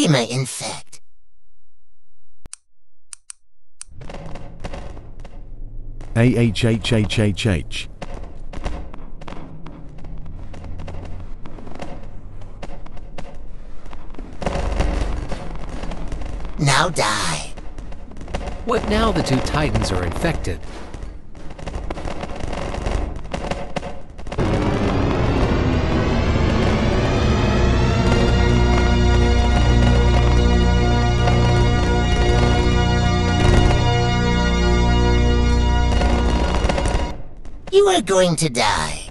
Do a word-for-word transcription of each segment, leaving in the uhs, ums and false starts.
Gamma infect. A H H H H H. Now die. What now the two Titans are infected? You are going to die.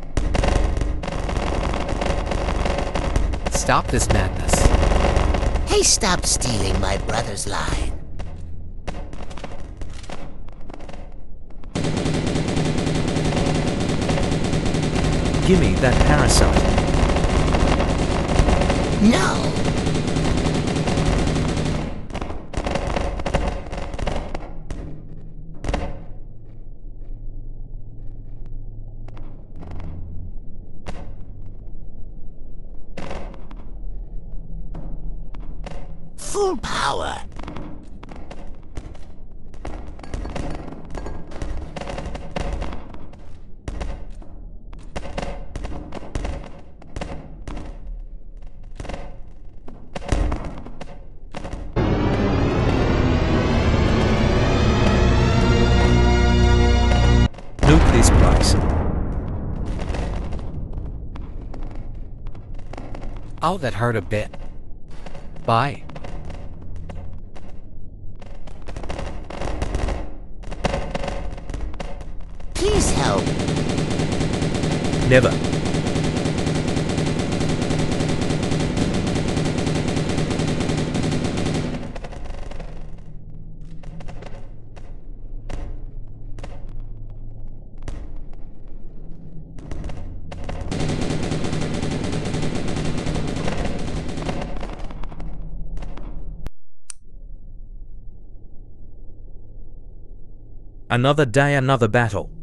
Stop this madness. Hey, stop stealing my brother's line. Gimme that parasite. No. Full power. Nuke this place. Oh, that hurt a bit. Bye. Please help. Never. Another day, another battle.